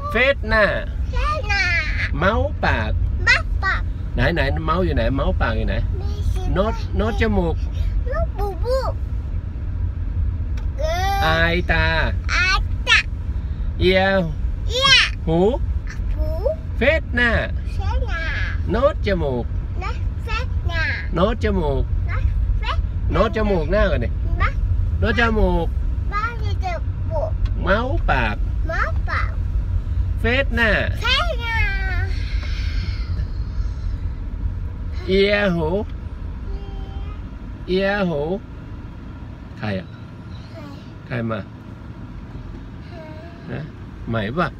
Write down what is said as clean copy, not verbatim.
เฟสหน้าเมาส์ปากไหนเมาส์อยู่ไหนเมาส์ปากอยู่ไหนโน้ตจมูกอายตาเอียหูเฟสหน้าโน้ตจมูกโน้ตจมูกโน้ตจมูกหน้าก่อนดิโน้ตจมูกเมาส์ปากเฟสหน้าเอียหูใครอ่ะใครมาฮะใหม่ปะ